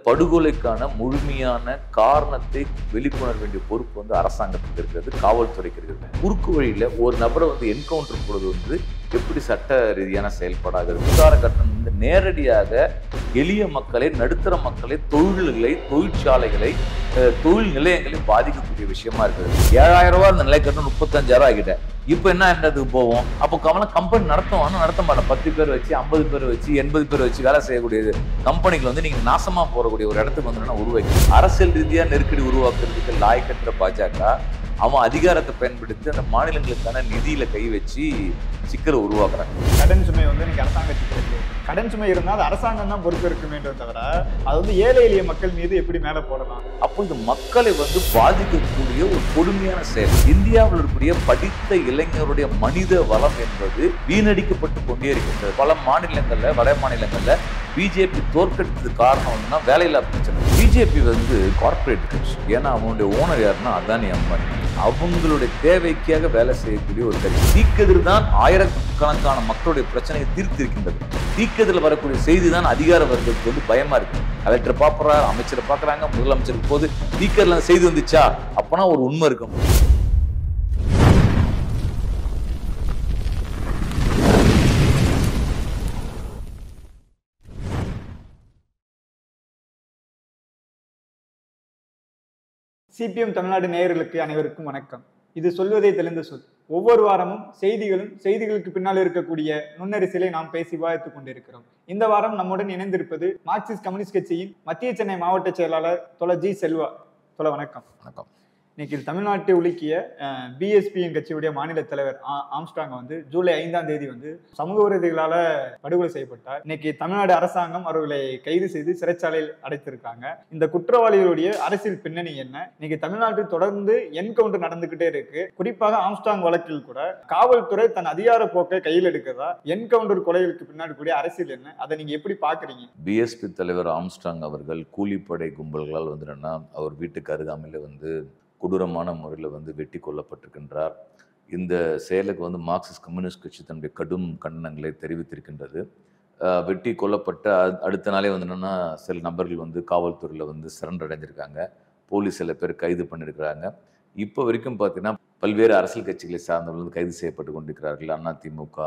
படுகொலைக்கான முழுமையான காரணத்தை வெளிக்கொணர வேண்டிய பொறுப்பு வந்து அரசாங்கத்துக்கு இருக்கிறது, காவல்துறைக்கு இருக்கிறது. குறுக்கு வழியில ஒரு நபரை வந்து என்கவுண்டர் போடுவது வந்து எப்படி சட்ட ரீதியான செயல்பாடாக இருக்கு. மின்சார கட்டணம் வந்து நேரடியாக எளிய மக்களை, நடுத்தர மக்களை, தொழில்களை, தொழிற்சாலைகளை, தொழில் நிலையங்களை பாதிக்கக்கூடிய விஷயமா இருக்குது. 7,000 ரூபாய் அந்த நிலை கட்டணம் 35,000 ஆகிட்டேன். இப்ப என்ன என்னதுக்கு போவோம்? அப்போ கம்பெனி நடத்துவான்னு நடத்த மாட்டேன். 10 பேர் வச்சு, 50 பேர் வச்சு, 80 பேர் வச்சு வேலை செய்யக்கூடிய கம்பெனிகள் வந்து நீங்க நாசமா போறக்கூடிய ஒரு இடத்துக்கு வந்து உருவாக்கி அரசியல் ரீதியா நெருக்கடி உருவாக்குறதுக்கு லாய்க்கற்ற பாஜக அவன் அதிகாரத்தை பயன்படுத்தி அந்த மாநிலங்களுக்கான நிதியில கை வச்சு சிக்கலை உருவாக்குறாங்க. கடன் சுமை வந்து நீங்க அரசாங்கத்துக்கு இருக்கு. கடன் சுமை இருந்தால் அரசாங்கம் தான் பொறுப்பு இருக்குமேன்றதை தவிர அது வந்து ஏழை எளிய மக்கள் மீது எப்படி மேல போடலாம்? அப்போ இந்த மக்களை வந்து பாதிக்கக்கூடிய ஒரு கொடுமையான செயல். இந்தியாவில் இருக்கக்கூடிய படித்த இளைஞருடைய மனித வளம் என்பது வீணடிக்கப்பட்டு கொண்டே இருக்கின்றது. பல மாநிலங்கள்ல, வட மாநிலங்கள்ல பிஜேபி தோற்கடித்தது காரணம் என்னன்னா வேலையில்லா பிரச்சனை. பிஜேபி வந்து கார்பரேட் கட்சி. ஏன்னா அவனுடைய ஓனர் யாருன்னா அதானி அம்பானி. அவங்களுடைய தேவைக்காக வேலை செய்யக்கூடிய ஒரு கட்சி. தீக்கதிர் தான் ஆயிரக்கணக்கான மக்களுடைய பிரச்சனையை தீர்த்திருக்கின்றது. தீக்கதில் வரக்கூடிய செய்தி தான் அதிகார வர்க்கத்துக்கு வந்து பயமா இருக்கு. கலெக்டர் பாக்குறாரு, அமைச்சரை பாக்குறாங்க, முதலமைச்சருக்கு போது தீக்கதில் அந்த செய்தி வந்துச்சா அப்பனா ஒரு உண்மை இருக்கும். சிபிஎம் தமிழ்நாடு நேயர்களுக்கு அனைவருக்கும் வணக்கம். இது சொல்வதை தெளிந்த சொல். ஒவ்வொரு வாரமும் செய்திகளுக்கு பின்னால் இருக்கக்கூடிய நுண்ணரிசலை நாம் பேசி விவாதித்துக் கொண்டிருக்கிறோம். இந்த வாரம் நம்முடன் இணைந்திருப்பது மார்க்சிஸ்ட் கம்யூனிஸ்ட் கட்சியின் மத்திய சென்னை மாவட்ட செயலாளர் தோழர் ஜி செல்வா. தோழர் வணக்கம். வணக்கம். இன்னைக்கு தமிழ்நாட்டை உலுக்கிய பிஎஸ்பியின் கட்சியுடைய மாநில தலைவர் ஆம்ஸ்ட்ராங் வந்து ஜூலை 5ஆம் தேதி வந்து சமூக விரோதிகளால படுகொலை செய்யப்பட்டார். இன்னைக்கு தமிழ்நாடு அரசாங்கம் அவர்களை கைது செய்து சிறைச்சாலையில் அடைத்திருக்காங்க. இந்த குற்றவாளிகளுடைய அரசியல் பின்னணி என்ன? இன்னைக்கு தமிழ்நாட்டில் தொடர்ந்து என்கவுண்டர் நடந்துகிட்டே இருக்கு. குறிப்பாக ஆம்ஸ்ட்ராங் வழக்கில் கூட காவல்துறை தன் அதிகார போக்கை கையில் எடுக்கிறதா? என்கவுண்டர் கொலைகளுக்கு பின்னாடி கூடிய அரசியல் என்ன? அதை நீங்க எப்படி பாக்குறீங்க? பிஎஸ்பி தலைவர் ஆம்ஸ்ட்ராங் அவர்கள் கூலிப்படை கும்பல்களால் வந்து என்னன்னா அவர் வீட்டுக்கு அருகாமையில வந்து கொடூரமான முறையில் வந்து வெட்டி கொல்லப்பட்டிருக்கின்றார். இந்த செயலுக்கு வந்து மார்க்சிஸ்ட் கம்யூனிஸ்ட் கட்சி தன்னுடைய கடும் கண்டனங்களை தெரிவித்திருக்கின்றது. வெட்டி கொல்லப்பட்ட அடுத்த நாளே வந்து என்னன்னா சில நபர்கள் வந்து காவல்துறையில் வந்து சரண்டர் அடைஞ்சிருக்காங்க. போலீஸ் சில பேர் கைது பண்ணியிருக்கிறாங்க. இப்போ வரைக்கும் பார்த்தீங்கன்னா பல்வேறு அரசியல் கட்சிகளை சார்ந்தவர்கள் வந்து கைது செய்யப்பட்டு கொண்டிருக்கிறார்கள். அதிமுக,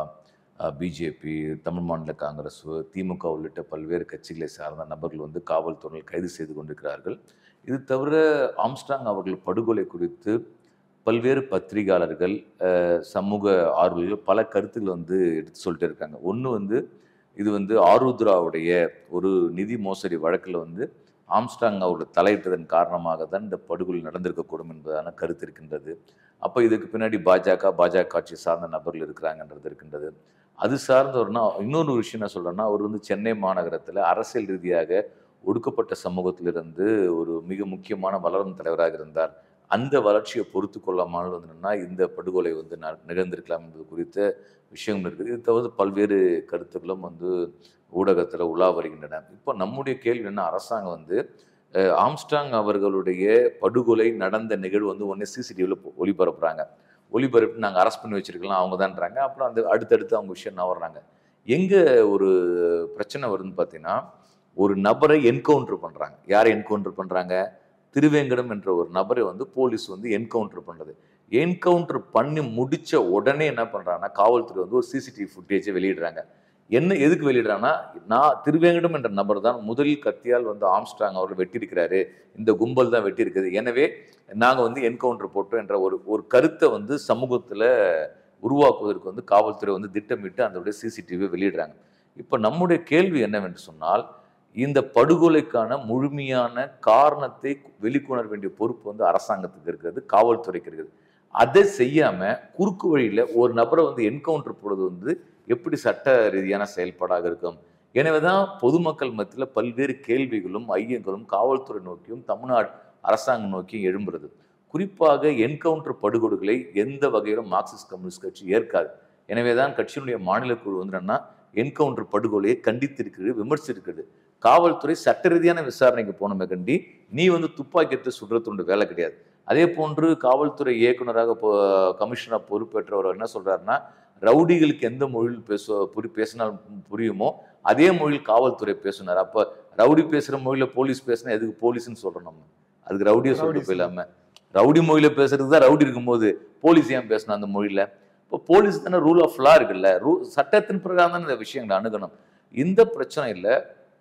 பிஜேபி, தமிழ் மாநில காங்கிரஸ், திமுக உள்ளிட்ட பல்வேறு கட்சிகளை சார்ந்த நபர்கள் வந்து காவல்துறையில் கைது செய்து கொண்டிருக்கிறார்கள். இது தவிர ஆம்ஸ்ட்ராங் அவர்கள் படுகொலை குறித்து பல்வேறு பத்திரிகையாளர்கள், சமூக ஆர்வலர்கள் பல கருத்துக்கள் வந்து எடுத்து சொல்லிட்டு இருக்காங்க. ஒன்று வந்து இது வந்து ஆருத்ராவுடைய ஒரு நிதி மோசடி வழக்கில் வந்து ஆம்ஸ்ட்ராங் அவர்கள் தலையிட்டதன் காரணமாக தான் இந்த படுகொலை நடந்திருக்கக்கூடும் என்பதான கருத்து இருக்கின்றது. அப்போ இதுக்கு பின்னாடி பாஜக ஆட்சி சார்ந்த நபர்கள் இருக்கிறாங்கன்றது இருக்கின்றது. அது சார்ந்தவர்னா இன்னொரு விஷயம் என்ன சொல்கிறேன்னா, அவர் வந்து சென்னை மாநகரத்தில் அரசியல் ரீதியாக ஒடுக்கப்பட்ட சமூகத்திலிருந்து ஒரு மிக முக்கியமான வளரும் தலைவராக இருந்தார். அந்த வளர்ச்சியை பொறுத்து கொள்ளாமல் வந்து இந்த படுகொலை வந்து நிகழ்ந்திருக்கலாம் என்பது குறித்த விஷயங்கள் இருக்குது. இது தவிர பல்வேறு கருத்துக்களும் வந்து ஊடகத்தில் உலா வருகின்றன. இப்போ நம்முடைய கேள்வி என்ன, அரசாங்கம் வந்து ஆம்ஸ்ட்ராங் அவர்களுடைய படுகொலை நடந்த நிகழ்வு வந்து ஒன்று சிசிடிவியில் ஒளிபரப்புறாங்க. ஒளிபரப்பு நாங்கள் அரெஸ்ட் பண்ணி வச்சிருக்கலாம் அவங்க தான்றாங்க. அப்புறம் அந்த அடுத்தடுத்து அவங்க விஷயம் நவர்றாங்க. எங்கே ஒரு பிரச்சனை வருதுன்னு பார்த்தீங்கன்னா, ஒரு நபரை என்கவுண்டர் பண்ணுறாங்க. யாரை என்கவுண்டர் பண்ணுறாங்க? திருவேங்கடம் என்ற ஒரு நபரை வந்து போலீஸ் வந்து என்கவுண்டர் பண்ணுறது. என்கவுண்டர் பண்ணி முடித்த உடனே என்ன பண்ணுறாங்கன்னா, காவல்துறை வந்து ஒரு சிசிடிவி ஃபுட்டேஜை வெளியிடுறாங்க. என்ன எதுக்கு வெளியிடுறாங்கன்னா, நான் திருவேங்கடம் என்ற நபர் தான் முதலில் கத்தியால் வந்து ஆம்ஸ்ட்ராங் அவர்கள் வெட்டியிருக்கிறாரு, இந்த கும்பல் தான் வெட்டியிருக்குது, எனவே நாங்கள் வந்து என்கவுண்டர் போட்டோம் என்ற ஒரு கருத்தை வந்து சமூகத்தில் உருவாக்குவதற்கு வந்து காவல்துறை வந்து திட்டமிட்டு அந்த சிசிடிவியை வெளியிடுறாங்க. இப்போ நம்முடைய கேள்வி என்னவென்று சொன்னால், இந்த படுகொலைக்கான முழுமையான காரணத்தை வெளிக்கொணர வேண்டிய பொறுப்பு வந்து அரசாங்கத்துக்கு இருக்கிறது, காவல்துறைக்கு இருக்குது. அதை செய்யாம குறுக்கு வழியில ஒரு நபரை வந்து என்கவுண்டர் போடுறது வந்து எப்படி சட்ட ரீதியான செயல்பாடாக இருக்கும்? எனவேதான் பொதுமக்கள் மத்தியில் பல்வேறு கேள்விகளும் ஐயங்களும் காவல்துறை நோக்கியும் தமிழ்நாடு அரசாங்கம் நோக்கியும் எழும்புறது. குறிப்பாக என்கவுண்டர் படுகொலைகளை எந்த வகையிலும் மார்க்சிஸ்ட் கம்யூனிஸ்ட் கட்சி ஏற்காது. எனவேதான் கட்சியினுடைய மாநில குழு வந்து என்னன்னா என்கவுண்டர் படுகொலையை கண்டித்திருக்கிறது, விமர்சித்திருக்கிறது. காவல்துறை சட்ட ரீதியான விசாரணைக்கு போனமே கண்டி நீ வந்து துப்பாக்கி எடுத்து சுடுறதுண்டு வேலை கிடையாது. அதே போன்று காவல்துறை இயக்குநராக கமிஷனராக பொறுப்பேற்றவர் என்ன சொல்றாருன்னா, ரவுடிகளுக்கு எந்த மொழியில் பேசினால் புரியுமோ அதே மொழியில் காவல்துறை பேசினார். அப்ப ரவுடி பேசுற மொழியில போலீஸ் பேசினா எதுக்கு போலீஸ்ன்னு சொல்றோம் நம்ம? அதுக்கு ரவுடியை சொல்லிட்டு ரவுடிசம். போயிடலாம? ரவுடி மொழியில பேசுறது தான் ரவுடி இருக்கும்போது போலீஸ் ஏன் பேசணும் அந்த மொழியில? இப்போ போலீஸ் தானே ரூல் ஆஃப் லா இருக்குல்ல, சட்டத்தின் பிரகாரம் தானே இந்த விஷயங்களை அணுகணும். இந்த பிரச்சனையில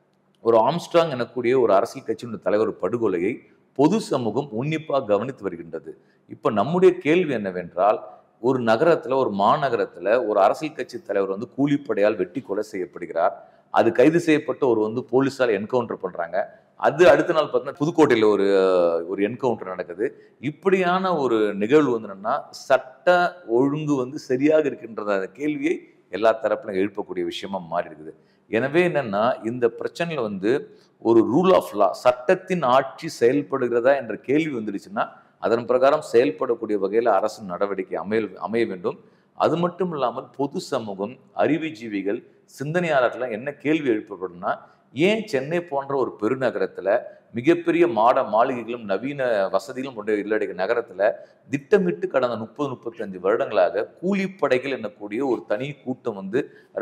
ஒரு ஆம்ஸ்ட்ராங் எனக்கூடிய ஒரு அரசியல் கட்சியினுடைய தலைவர் படுகொலையை பொது சமூகம் உன்னிப்பாக கவனித்து வருகின்றது. இப்ப நம்முடைய கேள்வி என்னவென்றால், ஒரு நகரத்துல, ஒரு மாநகரத்துல ஒரு அரசியல் கட்சி தலைவர் வந்து கூலிப்படையால் வெட்டி கொலை செய்யப்படுகிறார். அது கைது செய்யப்பட்டு ஒரு வந்து போலீஸால் என்கவுண்டர் பண்றாங்க. அது அடுத்த நாள் பார்த்தீங்கன்னா புதுக்கோட்டையில ஒரு ஒரு என்கவுண்டர் நடக்குது. இப்படியான ஒரு நிகழ்வு வந்து என்னன்னா, சட்ட ஒழுங்கு வந்து சரியாக இருக்கின்றத அந்த கேள்வியை எல்லா தரப்பிலும் எழுப்பக்கூடிய விஷயமா மாறி இருக்குது. எனவே என்னன்னா, இந்த பிரச்சனையில வந்து ஒரு ரூல் ஆஃப் லா, சட்டத்தின் ஆட்சி செயல்படுகிறதா என்ற கேள்வி வந்துடுச்சுன்னா, அதன் பிரகாரம் செயல்படக்கூடிய வகையில் அரசு நடவடிக்கை அமைய வேண்டும். அது மட்டும் இல்லாமல் பொது சமூகம், அறிவுஜீவிகள், சிந்தனையாளர்கள் என்ன கேள்வி எழுப்பப்படும்னா, ஏன் சென்னை போன்ற ஒரு பெருநகரத்துல மிகப்பெரிய மாளிகைகளும் நவீன வசதிகளும் கொண்ட இல்லடங்கிய நகரத்துல திட்டமிட்டு கடந்த 30-35 வருடங்களாக கூலிப்படைகள் என்னக்கூடிய ஒரு தனி கூட்டம் வந்து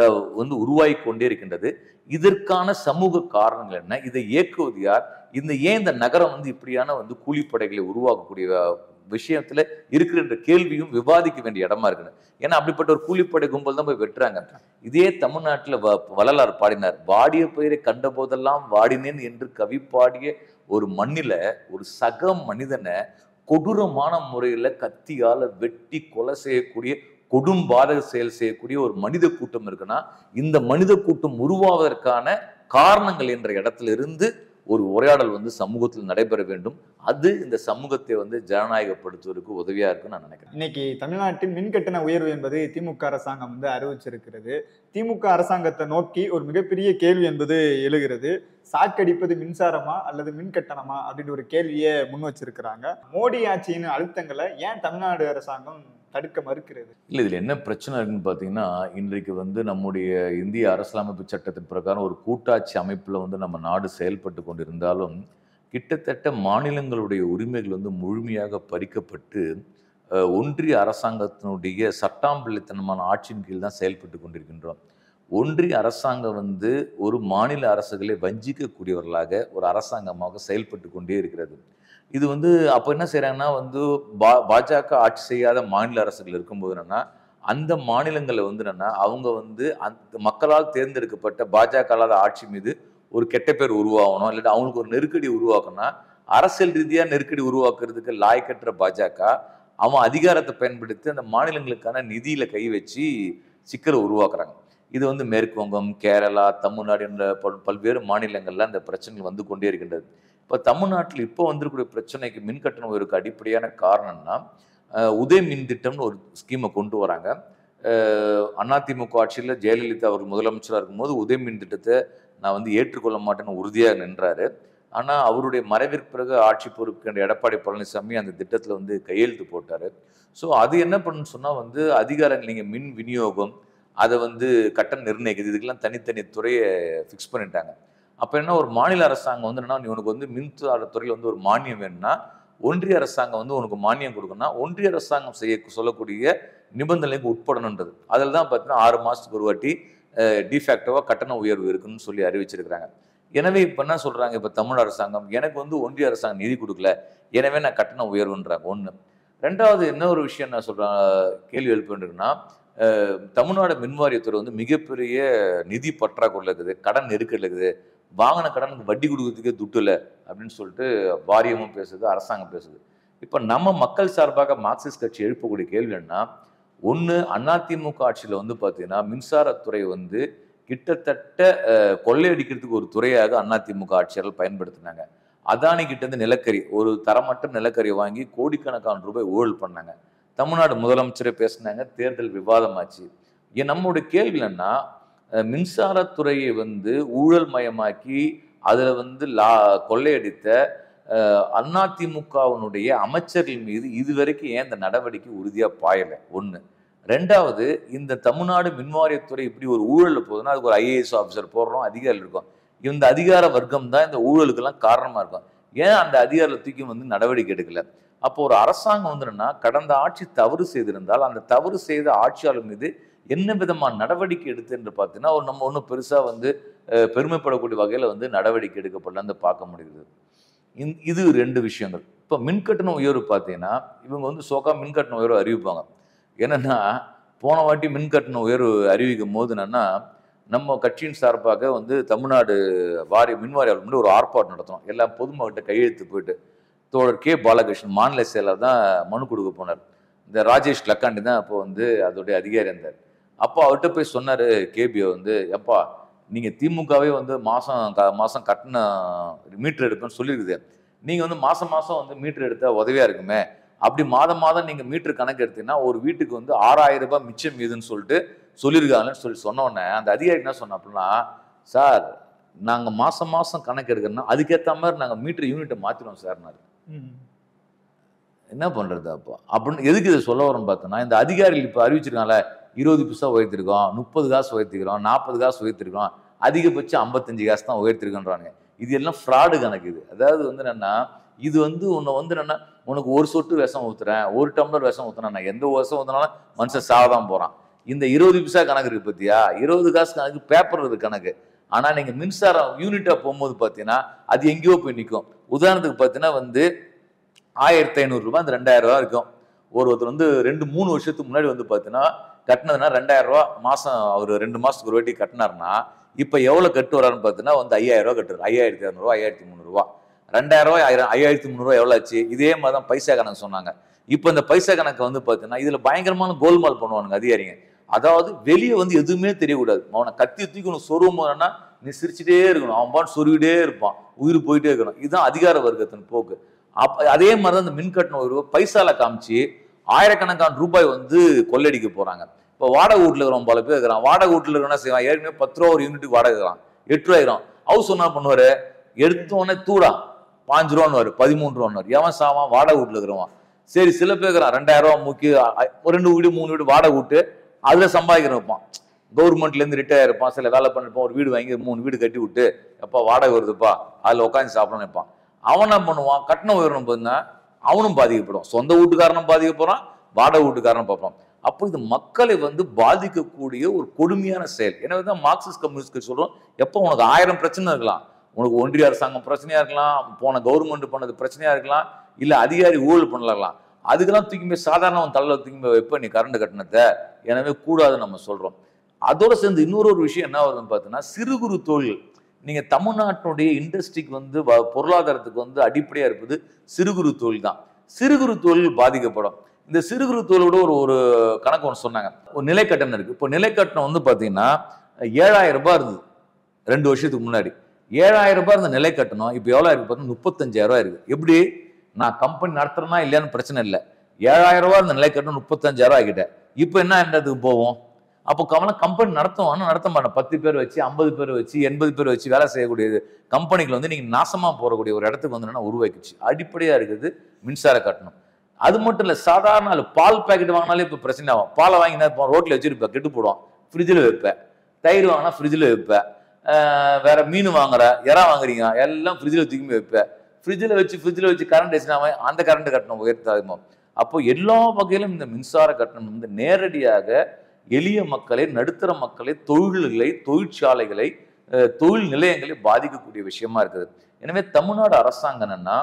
உருவாகி கொண்டே இருக்கின்றது. இதற்கான சமூக காரணங்கள் என்ன? இதை இயக்குவது யார்? ஏன் இந்த நகரம் வந்து இப்படியான வந்து கூலிப்படைகளை உருவாக்கக்கூடிய விஷயத்துல இருக்கிற கேள்வியும் விவாதிக்க வேண்டிய இடமா இருக்கு. ஏன்னா அப்படிப்பட்ட ஒரு கூலிப்படை கும்பல் தான் போய் வெட்டுறாங்க. இதே தமிழ்நாட்டுல வள்ளலார் பாடினார், வாடிய பயிரை கண்ட போதெல்லாம் வாடினேன் என்று கவி பாடிய ஒரு மண்ணில ஒரு சக மனிதனை கொடூரமான முறையில கத்தியால வெட்டி கொலை செய்யக்கூடிய கொடும் பாதக செயல் செய்யக்கூடிய ஒரு மனித கூட்டம் இருக்குன்னா, இந்த மனித கூட்டம் உருவாவதற்கான காரணங்கள் என்ற இடத்துல இருந்து ஒரு உரையாடல் வந்து சமூகத்தில் நடைபெற வேண்டும். அது இந்த சமூகத்தை வந்து ஜனநாயகப்படுத்துவதற்கு உதவியா இருக்குன்னு நான் நினைக்கிறேன். இன்னைக்கு தமிழ்நாட்டின் மின்கட்டண உயர்வு என்பது திமுக அரசாங்கம் வந்து அறிவிச்சிருக்கிறது. திமுக அரசாங்கத்தை நோக்கி ஒரு மிகப்பெரிய கேள்வி என்பது எழுகிறது. சாக்கடிப்பது மின்சாரமா அல்லது மின்கட்டணமா அப்படின்னு ஒரு கேள்வியை முன் வச்சிருக்கிறாங்க. மோடி ஆட்சியின் அழுத்தங்களை ஏன் தமிழ்நாடு அரசாங்கம் தடுக்க மறுக்கிறது? இல்ல, இதுல என்ன பிரச்சனை இருக்குன்னு பாத்தீங்கன்னா, இன்றைக்கு வந்து நம்முடைய இந்திய அரசியலமைப்பு சட்டத்தின் பிரகாரம் ஒரு கூட்டாட்சி அமைப்புல வந்து நம்ம நாடு செயல்பட்டு கொண்டிருந்தாலும், கிட்டத்தட்ட மாநிலங்களுடைய உரிமைகள் வந்து முழுமையாக பறிக்கப்பட்டு ஒன்றிய அரசாங்கத்தினுடைய சட்டாம்பிள்ளைத்தனமான ஆட்சியின் கீழ் தான் செயல்பட்டு கொண்டிருக்கின்றோம். ஒன்றிய அரசாங்கம் வந்து ஒரு மாநில அரசுகளை வஞ்சிக்கக்கூடியவர்களாக ஒரு அரசாங்கமாக செயல்பட்டு கொண்டே இருக்கிறது. இது வந்து அப்போ என்ன செய்கிறாங்கன்னா வந்து பாஜக ஆட்சி செய்யாத மாநில அரசுகள் இருக்கும்போது என்னன்னா, அந்த மாநிலங்களில் வந்து என்னன்னா, அவங்க வந்து அந்த மக்களால் தேர்ந்தெடுக்கப்பட்ட பாஜக அல்லாத ஆட்சி மீது ஒரு கெட்ட பேர் உருவாகணும், இல்லாட்டி அவங்களுக்கு ஒரு நெருக்கடி உருவாக்கணும்னா, அரசியல் ரீதியாக நெருக்கடி உருவாக்குறதுக்கு லாய்க்கற்ற பாஜக அவன் அதிகாரத்தை பயன்படுத்தி அந்த மாநிலங்களுக்கான நிதியில கை வச்சு சிக்கலை உருவாக்குறாங்க. இது வந்து மேற்கு வங்கம், கேரளா, தமிழ்நாடு என்ற பல்வேறு மாநிலங்கள்ல அந்த பிரச்சனைகள் வந்து கொண்டே இருக்கின்றது. இப்போ தமிழ்நாட்டில் இப்போ வந்திருக்கக்கூடிய பிரச்சனைக்கு மின்கட்டணம் உயர்வுக்கு அடிப்படையான காரணம்னா, உதய மின் திட்டம்னு ஒரு ஸ்கீமை கொண்டு வராங்க. அதிமுக ஆட்சியில் ஜெயலலிதா அவர்கள் முதலமைச்சராக இருக்கும்போது உதய மின் திட்டத்தை நான் வந்து ஏற்றுக்கொள்ள மாட்டேன்னு உறுதியாக நின்றாரு. ஆனால் அவருடைய மறைவிற்கு பிறகு ஆட்சி பொறுக்கின்ற எடப்பாடி பழனிசாமி அந்த திட்டத்தில் வந்து கையெழுத்து போட்டார். ஸோ அது என்ன பண்ணுன்னு சொன்னால் வந்து அதிகாரங்கள், நீங்கள் மின் விநியோகம் அதை வந்து கட்டணம் நிர்ணயிக்குது, இதுக்கெல்லாம் தனித்தனி துறையை ஃபிக்ஸ் பண்ணிட்டாங்க. அப்போ என்ன, ஒரு மாநில அரசாங்கம் வந்து என்னன்னா, உனக்கு வந்து மின்சாரத்துறையில் வந்து ஒரு மானியம் வேணும்னா ஒன்றிய அரசாங்கம் வந்து உனக்கு மானியம் கொடுக்கணும்னா ஒன்றிய அரசாங்கம் சொல்லக்கூடிய நிபந்தனைக்கு உட்படணுன்றது. அதில் தான் பார்த்தீங்கன்னா 6 மாதத்துக்கு ஒரு வாட்டி டிஃபேக்டோவாக கட்டண உயர்வு இருக்குன்னு சொல்லி அறிவிச்சிருக்கிறாங்க. எனவே இப்போ என்ன சொல்கிறாங்க, இப்போ தமிழ் அரசாங்கம் எனக்கு வந்து ஒன்றிய அரசாங்கம் நிதி கொடுக்கல, எனவே நான் கட்டண உயர்வுன்றாங்க. ஒன்று. ரெண்டாவது என்ன ஒரு விஷயம் நான் சொல்கிறேன், கேள்வி எழுப்புன்னா, தமிழ்நாடு மின்வாரியத்துறை வந்து மிகப்பெரிய நிதி பற்றாக்குறை இருக்குது, கடன் நெருக்கடி இருக்குது, வாங்கின கடனுக்கு வட்டி கொடுக்கறதுக்கே துட்டு இல்லை அப்படின்னு சொல்லிட்டு வாரியமும் பேசுது, அரசாங்கம் பேசுது. இப்போ நம்ம மக்கள் சார்பாக மார்க்சிஸ்ட் கட்சி எழுப்பக்கூடிய கேள்வி என்ன, ஒன்று, அதிமுக ஆட்சியில் வந்து பார்த்தீங்கன்னா மின்சாரத்துறை வந்து கிட்டத்தட்ட கொள்ளையடிக்கிறதுக்கு ஒரு துறையாக அதிமுக ஆட்சியாளர்கள் பயன்படுத்தினாங்க. அதானி கிட்டேருந்து நிலக்கரி, ஒரு தரமற்ற நிலக்கரி வாங்கி கோடிக்கணக்கான ரூபாய் ஊழல் பண்ணாங்க. தமிழ்நாடு முதலமைச்சரே பேசினாங்க, தேர்தல் விவாதமாச்சு. நம்மளுடைய கேள்வி என்னன்னா, மின்சாரத்துறையை வந்து ஊழல் மயமாக்கி அதில் வந்து கொள்ளையடித்த அதிமுகவினுடைய அமைச்சர்கள் மீது இதுவரைக்கும் ஏன் இந்த நடவடிக்கை உறுதியாக பாயலை? ஒன்று. ரெண்டாவது, இந்த தமிழ்நாடு மின்வாரியத்துறை இப்படி ஒரு ஊழல் போகுதுன்னா அதுக்கு ஒரு IAS ஆஃபீஸர் போடுறோம், அதிகாரிகள் இருக்கும். இந்த அதிகார வர்க்கம் தான் இந்த ஊழலுக்கெல்லாம் காரணமாக இருக்கும். ஏன் அந்த அதிகாரிகளை தூக்கி வந்து நடவடிக்கை எடுக்கல? அப்போ ஒரு அரசாங்கம் வந்துன்னா கடந்த ஆட்சி தவறு செய்திருந்தால் அந்த தவறு செய்த ஆட்சியாளர் மீது என்ன விதமான நடவடிக்கை எடுத்து என்று பார்த்தீங்கன்னா நம்ம ஒன்றும் பெருசாக வந்து பெருமைப்படக்கூடிய வகையில் வந்து நடவடிக்கை எடுக்கப்படலன்னு பார்க்க முடியுது. இது 2 விஷயங்கள். இப்போ மின்கட்டண உயர்வு பார்த்தீங்கன்னா இவங்க வந்து சோக்கா மின்கட்டண உயர்வு அறிவிப்பாங்க. என்னன்னா போன வாட்டி மின்கட்டண உயர்வு அறிவிக்கும் போது என்னன்னா நம்ம கட்சியின் சார்பாக வந்து தமிழ்நாடு மின்வாரியம் முன்னாடி ஒரு ஆர்ப்பாட்டம் நடத்தணும். எல்லா பொதுமக்கள்கிட்ட கையெழுத்து போயிட்டு தோழர் கே பாலகிருஷ்ணன் மாநில செயலர் தான் மனு கொடுக்க போனார். இந்த ராஜேஷ் லக்காண்டி தான் அப்போ வந்து அதோடைய அதிகாரி இருந்தார். அப்போ அவர்கிட்ட போய் சொன்னார் கேபிஓ வந்து, எப்பா நீங்கள் திமுகவே வந்து மாதம் கட்டண மீட்டர் எடுப்பேன்னு சொல்லியிருக்குது, நீங்கள் வந்து மாதம் வந்து மீட்டர் எடுத்தால் உதவியாக இருக்குமே, அப்படி மாதம் நீங்கள் மீட்டர் கணக்கு எடுத்தீங்கன்னா ஒரு வீட்டுக்கு வந்து 6000 ரூபாய் மிச்சம் மீதுன்னு சொல்லியிருக்காங்கன்னு சொன்ன உடனே அந்த அதிகாரி என்ன சொன்ன அப்படின்னா, சார் நாங்கள் மாதம் கணக்கு எடுக்கிறோன்னா அதுக்கேற்ற மாதிரி நாங்கள் மீட்டர் யூனிட்டை மாற்றிடுவோம் சார்னாரு. என்ன பண்றது அப்போ அப்படின்னு எதுக்கு இதை சொல்ல வரோம்னு பார்த்தோம்னா, இந்த அதிகாரிகள் இப்போ அறிவிச்சிருக்காங்களே 20 பைசா உயர்த்திருக்கோம், 30 காசு உயர்த்திக்கிறோம், 40 காசு உயர்த்திருக்கோம், அதிகபட்சம் 55 காசு தான் உயர்த்திருக்கோன்றாங்க. இது எல்லாம் ஃப்ராடு கணக்கு. இது அதாவது வந்து என்னன்னா, இது வந்து உன்னை வந்து என்னன்னா உனக்கு ஒரு சொட்டு விஷம் ஊத்துறேன், ஒரு டம்ளர் விஷம் ஊத்துறேன், நான் எந்த விஷம் ஊத்தினாலும் மனுஷன் சாவதான் போறான். இந்த 20 பைசா கணக்கு இருக்கு பத்தியா, 20 காசு கணக்கு பேப்பர் இருக்கு கணக்கு. ஆனா நீங்க மின்சாரம் யூனிட்டா போகும்போது பாத்தீங்கன்னா அது எங்கேயோ போய் நிற்கும். உதாரணத்துக்கு பாத்தீங்கன்னா வந்து 1500 ரூபாய் அந்த 2000 ரூபாய் இருக்கும். ஒருத்தர் வந்து 2-3 வருஷத்துக்கு முன்னாடி வந்து பாத்தீங்கன்னா கட்டினதுன்னா 2000 ரூபாய் மாசம் அவர் 2 மாசத்துக்கு ஒரு வாட்டி கட்டினாருன்னா இப்ப எவ்வளவு கட்டு வரான்னு பாத்தீங்கன்னா வந்து 5000 ரூபாய் கட்டுறாரு. 5200 ரூபாய், 1300 ரூபாய், 2000 ரூபாய் 5300 ரூபாய் எவ்வளவு ஆச்சு? இதே மாதிரி தான் பைசா கணக்கு சொன்னாங்க. இப்ப இந்த பைசா கணக்கு வந்து பாத்தீங்கன்னா இதுல பயங்கரமான கோல்மால் பண்ணுவானுங்க அதிகாரிங்க. அதாவது வெளியே வந்து எதுவுமே தெரியக்கூடாது. அவனை கத்தி தூக்கி உனக்கு சொருவோம்னா நீ சிரிச்சுட்டே இருக்கணும், அவன் பாட்டு சொருவிட்டே இருப்பான், உயிர் போயிட்டே இருக்கணும். இதுதான் அதிகார வர்க்கத்தின் போக்கு. அதே மாதிரிதான் இந்த மின்கட்டண உயர்வு பைசால காமிச்சு ஆயிரக்கணக்கான ரூபாய் வந்து கொள்ளடிக்க போறாங்க. இப்போ வாடகை வீட்டுல இருக்கிறவங்க பல பேர் இருக்கிறான். வாடகை வீட்டுல இருக்கிறவனா செய்வான், ஏற்கனவே 10 ரூபா ஒரு யூனிட்டுக்கு வாடகை இருக்கிறான், 8 ரூபாயிரம். ஹவுஸ் என்ன பண்ணுவாரு, எடுத்தோடனே தூடா 5 ரூபான்னு 13 ரூபான்னு எவன் சாவான், வாடகை வீட்டுல இருக்கிறவன். சரி சில பேர் இருக்கிறான் 2000 ரூபாய் முக்கி 2 வீடு 3 வீடு வாடகை விட்டு அதுல சம்பாதிக்கிற இருப்பான். கவர்மெண்ட்ல இருந்து ரிட்டையர் இருப்பான், சில வேலை பண்ணிருப்பான், ஒரு வீடு வாங்கி 3 வீடு கட்டி விட்டு எப்பா வாடகை வருதுப்பா அதுல உட்காந்து சாப்பிடணும் நினைப்பான். அவன் என்ன பண்ணுவான், கட்டணம் உயரணும் போதுன்னா அவனும் பாதிக்கப்படும். சொந்த வீட்டுக்காரனும் பாதிக்கப்படுறான், வாடகை வீட்டுக்காரனும் பார்ப்பான். அப்போ இது மக்களை வந்து பாதிக்கக்கூடிய ஒரு கொடுமையான செயல். எனவேதான் மார்க்சிஸ்ட் கம்யூனிஸ்ட் சொல்றோம், எப்போ உனக்கு 1000 பிரச்சனை இருக்கலாம், உனக்கு ஒன்றிய அரசாங்கம் பிரச்சனையா இருக்கலாம், போன கவர்மெண்ட் பண்ணது பிரச்சனையா இருக்கலாம், இல்ல அதிகாரி ஊழல் பண்ணலாம், அதுக்கெல்லாம் தூக்கி போய் சாதாரண தலையில தூக்கி போய் வைப்ப நீ கரண்ட் கட்டணத்தை. எனவே கூடாதுன்னு நம்ம சொல்றோம். அதோட சேர்ந்து இன்னொரு விஷயம் என்ன வருதுன்னு பார்த்தீங்கன்னா, சிறு குறு தொழில். நீங்க தமிழ்நாட்டினுடைய இண்டஸ்ட்ரிக்கு வந்து பொருளாதாரத்துக்கு வந்து அடிப்படையா இருப்பது சிறு குறு தொழில் தான். சிறு குறு தொழில் பாதிக்கப்படும். இந்த சிறு குறு தொழிலோட ஒரு கணக்கு ஒன்று சொன்னாங்க. ஒரு நிலை கட்டணம் இருக்கு. இப்போ நிலை கட்டணம் வந்து பாத்தீங்கன்னா 7000 ரூபாய் இருந்தது 2 வருஷத்துக்கு முன்னாடி. 7000 ரூபாய் இருந்த நிலை கட்டணம் இப்போ எவ்வளவு இருக்கு பார்த்தீங்கன்னா 35000 ரூபாய் இருக்கு. எப்படி, நான் கம்பெனி நடத்துறேன்னா இல்லையான்னு பிரச்சனை இல்லை, 7000 ரூபாய் இருந்த நிலை கட்டணம் 35000 ரூபாய் ஆகிட்ட. இப்போ என்ன என்னதுக்கு போவோம்? அப்போ கம்பெனி நடத்தும், ஆனால் நடத்த மாட்டேன். 10 பேர் வச்சு 50 பேர் வச்சு 80 பேர் வச்சு வேலை செய்யக்கூடியது கம்பெனிகள் வந்து நீங்க நாசமா போறக்கூடிய ஒரு இடத்துக்கு வந்து உருவாக்கிச்சு. அடிப்படையா இருக்குது மின்சார கட்டணம். அது மட்டும் இல்ல, சாதாரண பால் பாக்கெட் வாங்கினாலே இப்போ பிரச்சனை ஆகும். பாலை வாங்கி ரோட்ல வச்சிருப்பேன், கெட்டு போடுவான், ஃப்ரிட்ஜில் வைப்பேன். தயிர் வாங்கினா ஃப்ரிட்ஜில் வைப்பேன். வேற மீன் வாங்குற, இறா வாங்குறீங்க, எல்லாம் ஃப்ரிட்ஜில் தூக்கி வைப்பேன். ஃப்ரிட்ஜில் வச்சு கரண்ட் வச்சுனா அந்த கரண்ட் கட்டணம் உயர்த்தாகுமோ. அப்போ எல்லா வகையிலும் இந்த மின்சார கட்டணம் வந்து நேரடியாக எளிய மக்களை, நடுத்தர மக்களை, தொழில்களை, தொழிற்சாலைகளை, தொழில் நிலையங்களை பாதிக்கக்கூடிய விஷயமா இருக்குது. எனவே தமிழ்நாடு அரசாங்கம் என்னன்னா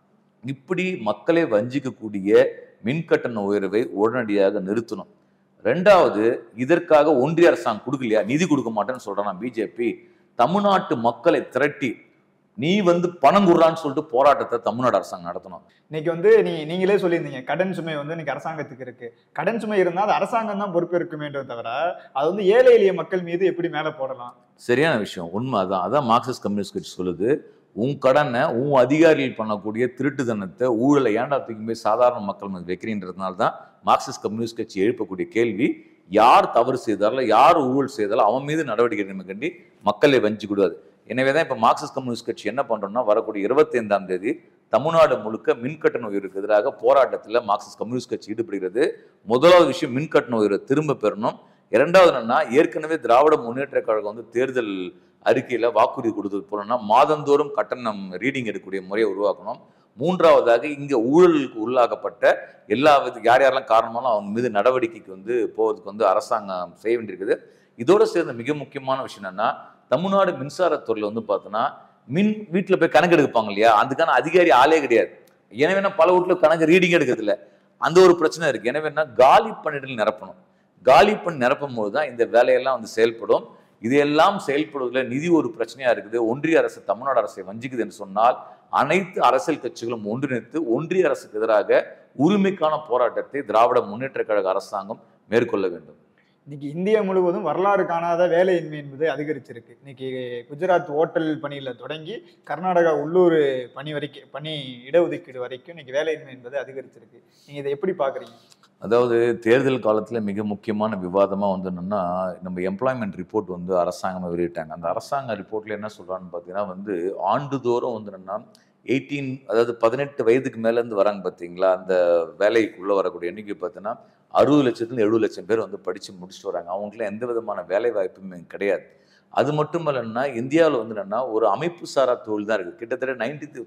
இப்படி மக்களை வஞ்சிக்கக்கூடிய மின்கட்டண உயர்வை உடனடியாக நிறுத்தணும். 2வது, இதற்காக ஒன்றிய அரசாங்கம் கொடுக்கலையா, நிதி கொடுக்க மாட்டேன்னு சொல்றான் பிஜேபி. தமிழ்நாட்டு மக்களை திரட்டி நீ வந்து பணம் கொடுறான்னு சொல்லிட்டு போராட்டத்தை தமிழ்நாடு அரசாங்கம் நடத்தணும். இன்னைக்கு வந்து நீங்களே சொல்லியிருந்தீங்க, கடன் சுமை வந்து இன்னைக்கு அரசாங்கத்துக்கு இருக்கு. கடன் சுமை இருந்தால் அது அரசாங்கம் தான் பொறுப்பு இருக்குமேன்றதை தவிர அது வந்து ஏழை எளிய மக்கள் மீது எப்படி மேல போடலாம்? சரியான விஷயம், உண்மை. அதான் மார்க்சிஸ்ட் கம்யூனிஸ்ட் கட்சி சொல்லுது, உன் கடனை உன் அதிகாரிகள் பண்ணக்கூடிய திருட்டுத்தனத்தை, ஊழலை ஏன்டா தூக்கி போய் சாதாரண மக்கள் மீது வைக்கிறீன்றதுனால தான் மார்க்சிஸ்ட் கம்யூனிஸ்ட் கட்சி எழுப்பக்கூடிய கேள்வி, யார் தவறு செய்தாலும் யார் ஊழல் செய்தாலும் அவன் மீது நடவடிக்கை எடுக்கணும் கண்டி மக்களை வஞ்சி கூடாது. எனவேதான் இப்ப மார்க்சிஸ்ட் கம்யூனிஸ்ட் கட்சி என்ன பண்றோம்னா, வரக்கூடிய 25ஆம் தேதி தமிழ்நாடு முழுக்க மின்கட்டண உயர்வுக்கு எதிராக போராட்டத்தில் மார்க்சிஸ்ட் கம்யூனிஸ்ட் கட்சி ஈடுபடுகிறது. முதலாவது விஷயம் மின்கட்டண உயர்வை திரும்ப பெறணும். 2வது என்னன்னா, ஏற்கனவே திராவிட முன்னேற்ற கழகம் வந்து தேர்தல் அறிக்கையில வாக்குறுதி கொடுத்தது போலன்னா மாதந்தோறும் கட்டணம் ரீடிங் எடுக்கக்கூடிய முறையை உருவாக்கணும். மூன்றாவதாக இங்க ஊழலுக்கு உள்ளாகப்பட்ட எல்லா யார் யாரெல்லாம் காரணமாலும் அவங்க மீது நடவடிக்கைக்கு வந்து போவதுக்கு வந்து அரசாங்கம் செய்ய வேண்டியிருக்குது. இதோட சேர்ந்த மிக முக்கியமான விஷயம் என்னன்னா, தமிழ்நாடு மின்சாரத்துறையில வந்து பார்த்தோன்னா மின் வீட்டில் போய் கணக்கு எடுப்பாங்க இல்லையா, அதுக்கான அதிகாரி ஆளே கிடையாது. எனவே பல வீட்டில் கணக்கு ரீடிங் எடுக்கிறது இல்லை. அந்த ஒரு பிரச்சனை இருக்கு. எனவே காலி பணியிடங்கள் நிரப்பணும். காலி பண்ணி நிரப்பும் போது தான் இந்த வேலையெல்லாம் வந்து செயல்படும். இதையெல்லாம் செயல்படுவதில் நிதி ஒரு பிரச்சனையா இருக்குது. ஒன்றிய அரசு தமிழ்நாடு அரசை வஞ்சிக்குது என்று சொன்னால் அனைத்து அரசியல் கட்சிகளும் ஒன்றிணைத்து ஒன்றிய அரசுக்கு எதிராக உரிமைக்கான போராட்டத்தை திராவிட முன்னேற்ற கழக அரசாங்கம் மேற்கொள்ள வேண்டும். இன்னைக்கு இந்தியா முழுவதும் வரலாறு காணாத வேலையின்மை என்பது அதிகரிச்சிருக்கு. இன்னைக்கு குஜராத் ஓட்டல் பணியில தொடங்கி கர்நாடகா உள்ளூர் பணி இடஒதுக்கீடு வரைக்கும் இன்னைக்கு வேலையின்மை என்பது அதிகரிச்சிருக்கு. நீங்க இதை எப்படி பாக்குறீங்க? அதாவது தேர்தல் காலத்தில் மிக முக்கியமான விவாதமாக வந்து என்னென்னா, நம்ம எம்ப்ளாய்மெண்ட் ரிப்போர்ட் வந்து அரசாங்கம் வெளியிட்டாங்க. அந்த அரசாங்க ரிப்போர்ட்டில் என்ன சொல்கிறான்னு பார்த்தீங்கன்னா வந்து ஆண்டுதோறும் வந்து என்னென்னா 18 அதாவது 18 வயதுக்கு மேலேருந்து வராங்க பார்த்தீங்களா, அந்த வேலைக்குள்ளே வரக்கூடிய எண்ணிக்கை பார்த்தீங்கன்னா 60 லட்சத்துல 70 லட்சம் பேர் வந்து படித்து முடிச்சுட்டு வராங்க. அவங்களுக்குலாம் எந்த விதமான வேலை வாய்ப்புமே கிடையாது. அது மட்டும் இல்லைன்னா இந்தியாவில் வந்து என்னென்னா ஒரு அமைப்பு சாரா தொழில் தான் இருக்குது. கிட்டத்தட்ட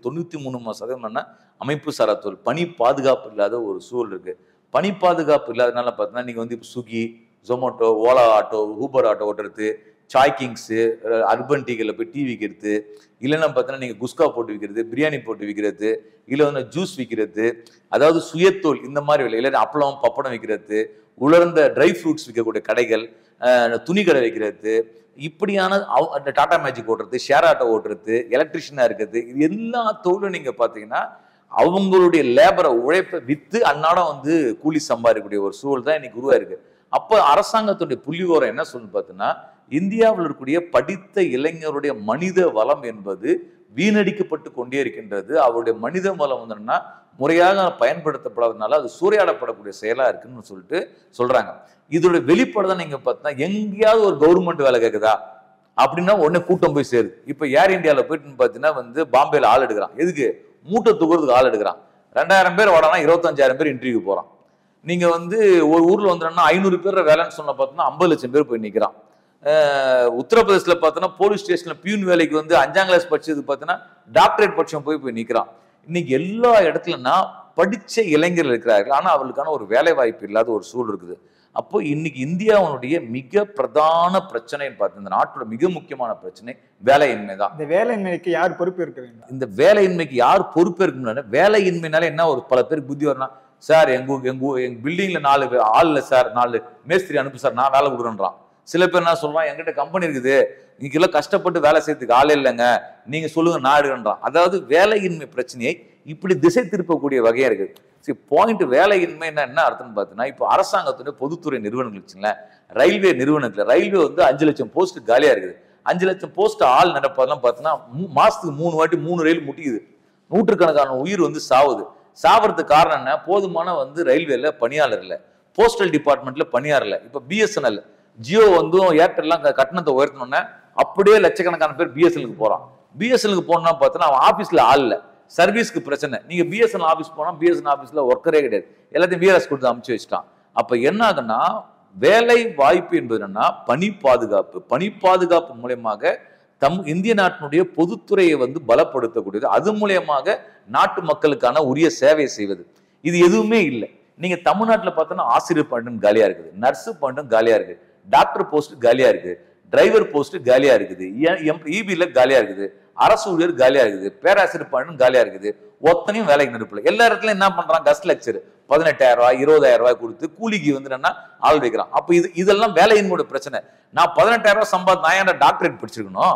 93% அமைப்பு சாரா தொழில். பணி பாதுகாப்பு இல்லாத ஒரு சூழல் இருக்குது. பணி பாதுகாப்பு இல்லாதனால பார்த்தீங்கன்னா நீங்கள் வந்து இப்போ Swiggy, Zomato, Ola auto, Uber auto ஓட்டுறது, சாய் கிங்ஸு, அர்பன் டீகளில் போய் டீ விற்கிறது, இல்லைன்னா பார்த்தீங்கன்னா நீங்கள் குஸ்கா போட்டு விற்கிறது, பிரியாணி போட்டு விற்கிறது, இல்லை வந்து ஜூஸ் விற்கிறது, அதாவது சுயத்தோல் இந்த மாதிரி வேலை, இல்லை அப்பளம் பப்படம் விற்கிறது, உலர்ந்த ட்ரை ஃப்ரூட்ஸ் விற்கக்கூடிய கடைகள், துணி கடை வைக்கிறது, இப்படியான டாடா மேஜிக் ஓட்டுறது, ஷேர் ஆட்டோ ஓட்டுறது, எலக்ட்ரிஷியனாக இருக்கிறது, இது எல்லா தொழிலும் நீங்கள் பார்த்தீங்கன்னா அவங்களுடைய லேபரை உழைப்பை விற்று அன்னாடம் வந்து கூலி சம்பாதிக்கக்கூடிய ஒரு சூழல் தான் இன்னைக்கு உருவாயிருக்கு. அப்போ அரசாங்கத்துடைய புள்ளிவிவரம் என்ன சொல்லு பார்த்தீங்கன்னா, இந்தியாவில் இருக்கக்கூடிய படித்த இளைஞருடைய மனித வளம் என்பது வீணடிக்கப்பட்டு கொண்டே இருக்கின்றது. அவருடைய மனித வளம் வந்துன்னா முறையாக பயன்படுத்தப்படாதனால அது சூறையாடப்படக்கூடிய செயலா இருக்குன்னு சொல்லிட்டு சொல்றாங்க. இதோட வெளிப்பாடு தான் நீங்க பார்த்தீங்கன்னா, எங்கேயாவது ஒரு கவர்மெண்ட் வேலை கேட்குதா அப்படின்னா உடனே கூட்டம் போய் சேருது. இப்போ ஏர் இந்தியாவில் போயிட்டு பார்த்தீங்கன்னா வந்து பாம்பேல ஆள் எடுக்கிறான். எதுக்கு? மூட்டை தூக்குறதுக்கு ஆள் எடுக்கிறான். 2000 பேர் வாடானா 25,000 பேர் இன்டர்வியூ போறான். நீங்க வந்து ஒரு ஊர்ல வந்துன்னா 500 பேர் வேலைன்னு சொன்ன பார்த்தோன்னா 50 லட்சம் பேர் போய் நிற்கிறான். உத்தரப்பிரதேசல பார்த்தோன்னா போலீஸ் ஸ்டேஷன்ல பியூன் வேலைக்கு வந்து 5ஆம் கிளாஸ் படிச்சது பார்த்தோன்னா டாக்டரேட் படிச்சவன் போய் நிற்கிறான். இன்னைக்கு எல்லா இடத்துலன்னா படிச்ச இளைஞர்கள் இருக்கிறார்கள், ஆனா அவர்களுக்கான ஒரு வேலை வாய்ப்பு இல்லாத ஒரு சூழல் இருக்குது. அப்போ இன்னைக்கு இந்தியாவுடைய மிக பிரதான பிரச்சனைன்னு பார்த்து இந்த நாட்டோட மிக முக்கியமான பிரச்சனை வேலையின்மை தான். இந்த வேலையின்மைக்கு யார் பொறுப்பு இருக்க வேண்டும்? இந்த வேலையின்மைக்கு யார் பொறுப்பு இருக்குன்னு வேலையின்மைனால என்ன ஒரு பல பேருக்கு புத்தி வரணும். சார் எங்க பில்டிங்ல 4 ஆள் இல்லை சார், 4 மேஸ்திரி அனுப்பு சார், நான் வேலை கொடுக்குறேன்றான். சில பேர் என்ன சொல்றான், என்கிட்ட கம்பெனி இருக்குது, இன்னைக்கெல்லாம் கஷ்டப்பட்டு வேலை செய்யறதுக்கு ஆளே இல்லைங்க, நீங்க சொல்லுங்க நான் எடுக்கன்றான். அதாவது வேலையின்மை பிரச்சனையை இப்படி திசை திருப்பக்கூடிய வகையா இருக்கு. சரி, பாயிண்ட் வேலையின்மை என்ன அர்த்தம்னு பார்த்தீங்கன்னா, இப்போ அரசாங்கத்துடைய பொதுத்துறை நிறுவனங்கள் வச்சுங்களேன், ரயில்வே நிறுவனத்துல ரயில்வே வந்து 5 லட்சம் போஸ்ட் காலியா இருக்குது. 5 லட்சம் போஸ்ட் ஆள் நடப்பதெல்லாம் பார்த்தீங்கன்னா மாசத்துக்கு 3 வாட்டி 3 ரயில் முட்டிக்குது. நூற்றுக்கணக்கான உயிர் வந்து சாவுது. சாவறதுக்கு காரணம் என்ன? போதுமான வந்து ரயில்வேல பணியாளர் இல்லை, போஸ்டல் டிபார்ட்மெண்ட்ல பணியாளர் இல்லை. இப்போ பிஎஸ்என்எல், ஜியோ வந்து ஏர்டெல்லாம் கட்டணத்தை உயர்த்தணும்னா அப்படியே லட்சக்கணக்கான பேர் பிஎஸ்என்எலுக்கு போறான். பிஎஸ்என்எலுக்கு போனா பார்த்தோன்னா அவன் ஆபீஸ்ல ஆள் இல்லை, சர்வீஸ்க்கு பிரச்சனை. நீங்க பிஎஸ்என்எல் ஆபீஸ் போனா பிஎஸ்என்எல் ஆபீஸ்ல ஒர்க்கரே கிடையாது, எல்லாத்தையும் விஆர்எஸ் கொடுத்து அமுச்சு வச்சுட்டான். அப்ப என்ன ஆகுன்னா, வேலை வாய்ப்பு என்பது என்னன்னா பணி பாதுகாப்பு. பணி பாதுகாப்பு மூலயமாக இந்திய நாட்டினுடைய பொதுத்துறையை வந்து பலப்படுத்தக்கூடியது, அது மூலியமாக நாட்டு மக்களுக்கான உரிய சேவை செய்வது. இது எதுவுமே இல்லை. நீங்க தமிழ்நாட்டில் பார்த்தோன்னா ஆசிரியர் பணியிடம் காலியா இருக்குது, நர்ஸு பணியிடம் காலியா இருக்கு, டாக்டர் போஸ்ட் காலியா இருக்கு, டிரைவர் போஸ்ட் காலியா இருக்குது, இபில காலியா இருக்குது, அரசு ஊழியர் காலியா இருக்குது, பேராசிரியர் பணியிடம் காலியா இருக்குது. ஒத்தனையும் வேலைக்கு நடுப்புல எல்லா இடத்துலயும் என்ன பண்றான், கஸ்ட் லெக்சர் 18,000 ரூபாய் 20,000 ரூபாய் கொடுத்து கூலிக்கு வந்து என்னன்னா ஆள் வைக்கிறான். அப்ப இதெல்லாம் வேலையின்மையோட பிரச்சனை. நான் 18,000 ரூபாய் சம்பாதி, நான் ஏன் டாக்டரேட் படிச்சிருக்கணும்?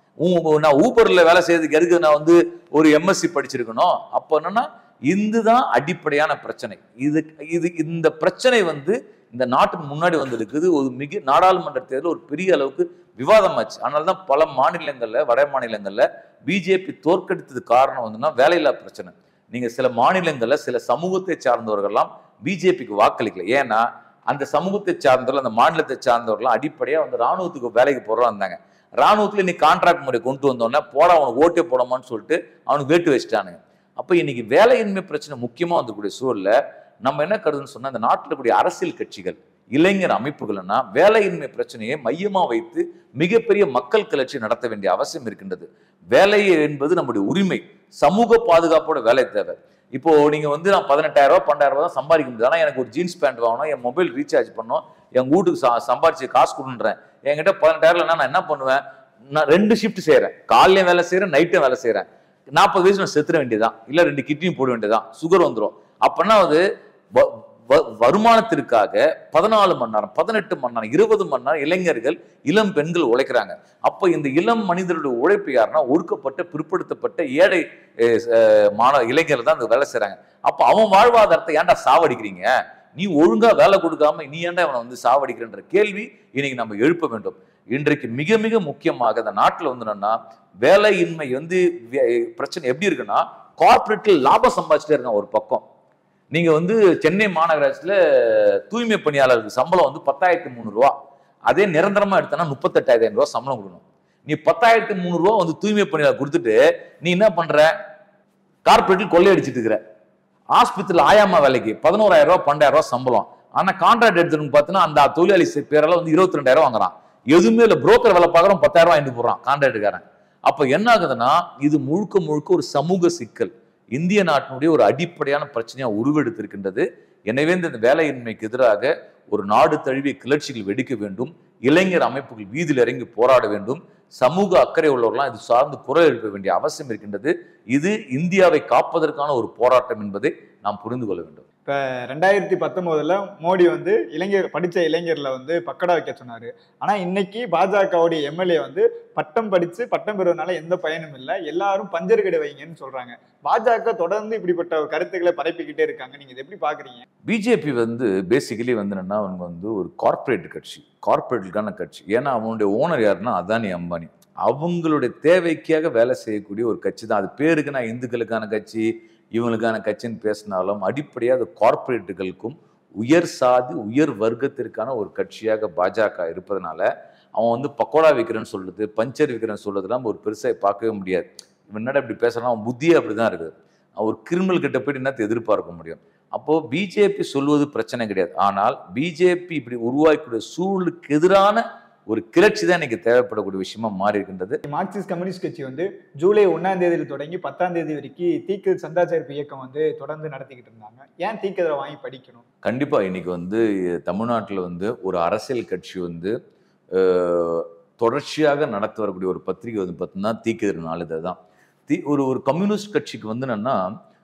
நான் ஊபர்ல வேலை செய்யறதுக்கு எதுக்கு நான் வந்து ஒரு எம்எஸ்சி படிச்சிருக்கணும்? அப்ப என்னன்னா இதுதான் அடிப்படையான பிரச்சனை. இந்த பிரச்சனை வந்து இந்த நாட்டுக்கு முன்னாடி வந்து இருக்குது. ஒரு மிக நாடாளுமன்ற தேர்தல் ஒரு பெரிய அளவுக்கு விவாதமாச்சு. அதனாலதான் பல மாநிலங்கள்ல, வட மாநிலங்கள்ல பிஜேபி தோற்கடித்தது காரணம் வந்துன்னா வேலையில்லா பிரச்சனை. நீங்க சில மாநிலங்கள்ல சில சமூகத்தை சார்ந்தவர்கள்லாம் பிஜேபிக்கு வாக்களிக்கல. ஏன்னா அந்த சமூகத்தை சார்ந்தவர்கள், அந்த மாநிலத்தை சார்ந்தவர்கள்லாம் அடிப்படையா வந்து ராணுவத்துக்கு வேலைக்கு போறதா இருந்தாங்க. ராணுவத்துல இன்னைக்கு கான்ட்ராக்ட் முறை கொண்டு வந்தோன்னா போட அவனுக்கு ஓட்டே போடாமான்னு சொல்லிட்டு அவனுக்கு வேட்டு வச்சுட்டானுங்க. அப்ப இன்னைக்கு வேலையின்மை பிரச்சனை முக்கியமா வந்துக்கூடிய சூழல்ல நம்ம என்ன கருதுன்னு சொன்னா, இந்த நாட்டில் கூடிய அரசியல் கட்சிகள் இளைஞர் அமைப்புகள்னா வேலையின்மை பிரச்சனையை மையமா வைத்து மிகப்பெரிய மக்கள் கிளர்ச்சி நடத்த வேண்டிய அவசியம் இருக்கின்றது. வேலை என்பது நம்முடைய உரிமை, சமூக பாதுகாப்போட வேலை தேவை. இப்போ நீங்க வந்து நான் 18,000 ரூபாய் 12,000 ரூபாய் தான் சம்பாதிக்க முடியாது. ஆனா எனக்கு ஒரு ஜீன்ஸ் பேண்ட் வாங்கணும், என் மொபைல் ரீசார்ஜ் பண்ணணும், என் வீட்டுக்கு சம்பாதிச்சு காசு கொடுன்றேன். என்கிட்ட 18,000 நான் என்ன பண்ணுவேன்? நான் 2 ஷிஃப்ட் செய்யறேன், காலையில வேலை செய்யறேன், நைட்டும் வேலை செய்யறேன். 40 வயசு நான் செத்துற வேண்டியதான், இல்ல 2 கிட்னியும் போட வேண்டியதான், சுகர் வந்துடும். அப்பன்னா அது வருமானத்திற்காக 14 மணி நேரம் 18 மணி நேரம் 20 மணி நேரம் இளைஞர்கள் இளம் பெண்கள் உழைக்கிறாங்க. அப்ப இந்த இளம் மனிதருடைய உழைப்பு யாருன்னா ஒடுக்கப்பட்ட பிற்படுத்தப்பட்ட ஏழை இளைஞர்கள் தான் அந்த வேலை செய்யறாங்க. அப்ப அவன் வாழ்வாதாரத்தை ஏன்டா சாவடிக்கிறீங்க? நீ ஒழுங்கா வேலை கொடுக்காம நீ ஏன்டா அவனை வந்து சாவடிக்கிறன்ற கேள்வி இன்னைக்கு நம்ம எழுப்ப வேண்டும். இன்றைக்கு மிக மிக முக்கியமாக இந்த நாட்டில் வந்து என்னன்னா வேலையின்மை வந்து பிரச்சனை எப்படி இருக்குன்னா, கார்பரேட்ல லாபம் சம்பாதிச்சுட்டே இருக்கான் ஒரு பக்கம். நீங்க வந்து சென்னை மாநகராட்சியில தூய்மை பணியாளருக்கு சம்பளம் வந்து 10,300 ரூபா, அதே நிரந்தரமா எடுத்தனா 38,000 ரூபாய் சம்பளம் கொடுக்கணும். நீ 10,300 ரூபா வந்து தூய்மை பணியாளர் கொடுத்துட்டு நீ என்ன பண்ற? கார்பரேட்டில் கொள்ளையடிச்சிட்டு இருக்கிற. ஆஸ்பத்திரியில் ஆயாமா வேலைக்கு 11,000 ரூபாய் 12,000 ரூபாய் சம்பளம், ஆனா கான்ட்ராக்ட் எடுத்துன்னு பார்த்தீங்கன்னா அந்த தொழிலாளி பேரெல்லாம் வந்து 22,000 வாங்குறான். எதுவுமே இல்லை, புரோக்கர் வேலை பார்க்குறோம் 10,000 ரூபாய் வாங்கிட்டு போடுறான் கான்ட்ராக்டுக்காரன். அப்ப என்ன ஆகுதுன்னா இது முழுக்க முழுக்க ஒரு சமூக சிக்கல், இந்திய நாட்டினுடைய ஒரு அடிப்படையான பிரச்சனையா உருவெடுத்திருக்கின்றது. எனவே இந்த வேலையின்மைக்கு எதிராக ஒரு நாடு தழுவிய கிளர்ச்சிகள் வெடிக்க வேண்டும். இளைஞர் அமைப்புகள் வீதியில் இறங்கி போராட வேண்டும். சமூக அக்கறை உள்ளவர்களாம் இது சார்ந்து குரல் எழுப்ப வேண்டிய அவசியம் இருக்கின்றது. இது இந்தியாவை காப்பதற்கான ஒரு போராட்டம் என்பதை நாம் புரிந்து கொள்ள வேண்டும். இப்ப 2019 மோடி வந்து படிச்ச இளைஞர்ல வந்து பக்கடா வைக்க சொன்னாரு. ஆனா இன்னைக்கு பாஜகவுடைய எம்எல்ஏ வந்து பட்டம் படிச்சு பட்டம் பெறுவதனால எந்த பயனும் இல்லை, எல்லாரும் பஞ்சர் கடை வைங்கன்னு சொல்றாங்க. பாஜக தொடர்ந்து இப்படிப்பட்ட கருத்துக்களை பரப்பிக்கிட்டே இருக்காங்க. நீங்க இதை எப்படி பாக்குறீங்க? பிஜேபி வந்து பேசிக்கலி வந்து என்னன்னா அவங்க வந்து ஒரு கார்பரேட் கட்சி, கார்பரேட்டுக்கான கட்சி. ஏன்னா அவனுடைய ஓனர் யாருன்னா அதானி அம்பானி. அவங்களுடைய தேவைக்காக வேலை செய்யக்கூடிய ஒரு கட்சி தான். அது பேருக்கு நான் இந்துக்களுக்கான கட்சி இவங்களுக்கான கட்சின்னு பேசினாலும் அடிப்படையாக அது கார்பரேட்டுகளுக்கும் உயர் சாதி உயர் வர்க்கத்திற்கான ஒரு கட்சியாக பாஜக இருப்பதனால அவன் வந்து பக்கோடா விற்கிறேன்னு சொல்றது, பஞ்சர் விற்கிறேன்னு சொல்றதுலாம் ஒரு பெருசாக பார்க்கவே முடியாது. இவன் என்னடா இப்படி பேசுறான், அவன் புத்தியே அப்படிதான் இருக்குது. ஒரு கிரிமினல் கிட்ட போயிட்டு என்னத்தை எதிர்பார்க்க முடியும்? அப்போ பிஜேபி சொல்வது பிரச்சனை கிடையாது. ஆனால் பிஜேபி இப்படி உருவாக்கக்கூடிய சூழலுக்கு எதிரான ஒரு கிளர்ச்சி தான் இன்னைக்கு தேவைப்படக்கூடிய விஷயமா மாறி இருக்கின்றது. மார்க்சிஸ்ட் கம்யூனிஸ்ட் கட்சி வந்து ஜூலை 1ஆம் தேதியில் தொடங்கி 10ஆம் தேதி வரைக்கும் தீக்கு சந்தா சேர்ப்பு இயக்கம் வந்து தொடர்ந்து நடத்திக்கிட்டு இருந்தாங்க. ஏன் தீக்கதிரை வாங்கி படிக்கணும்? கண்டிப்பா இன்னைக்கு வந்து தமிழ்நாட்டில் வந்து ஒரு அரசியல் கட்சி வந்து தொடர்ச்சியாக நடத்தி வரக்கூடிய ஒரு பத்திரிகை வந்து பார்த்தீங்கன்னா தீக்கதிரை நாளிதழ் தான். ஒரு கம்யூனிஸ்ட் கட்சிக்கு வந்து என்னன்னா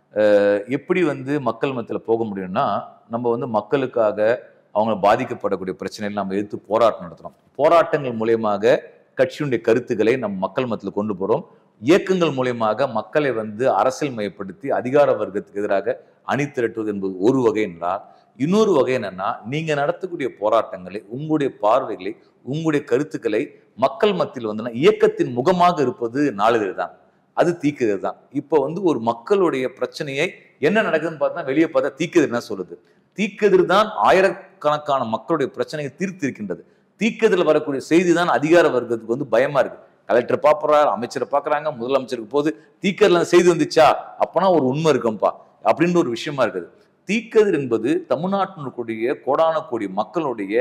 எப்படி வந்து மக்கள் மத்தியில் போக முடியும்னா, நம்ம வந்து மக்களுக்காக அவங்க பாதிக்கப்படக்கூடிய பிரச்சனைகள் நம்ம எதிர்த்து போராட்டம் நடத்துறோம். போராட்டங்கள் மூலியமாக கட்சியுடைய கருத்துக்களை நம்ம மக்கள் மத்தியில் கொண்டு போறோம். இயக்கங்கள் மூலியமாக மக்களை வந்து அரசியல் மயப்படுத்தி அதிகார வர்க்கத்துக்கு எதிராக அணி திரட்டுவது என்பது ஒரு வகை என்றால், இன்னொரு வகை என்னன்னா நீங்க நடத்தக்கூடிய போராட்டங்களை, உங்களுடைய பார்வைகளை, உங்களுடைய கருத்துக்களை மக்கள் மத்தியில் வந்து இயக்கத்தின் முகமாக இருப்பது நாளிதழ் தான், அது தீக்கதிர் தான். இப்போ வந்து ஒரு மக்களுடைய பிரச்சனையை என்ன நடக்குதுன்னு பார்த்தா வெளியே பார்த்தா தீக்கதிர் என்ன சொல்லுது? தீக்கதிர் தான் ஆயிரக்கணக்கான மக்களுடைய பிரச்சனையை தீர்த்து இருக்கின்றது. தீக்கதிரில் வரக்கூடிய செய்தி தான் அதிகார வர்க்கத்துக்கு வந்து பயமா இருக்கு. கலெக்டர் பாக்குறாரு, அமைச்சரை பாக்குறாங்க, முதலமைச்சருக்கு போது தீக்கதிரில் செய்தி வந்துச்சா அப்பனா ஒரு உண்மை இருக்கும்பா அப்படின்ற ஒரு விஷயமா இருக்குது. தீக்கதிர் என்பது தமிழ்நாட்டினுடைய கோடான கோடி மக்களுடைய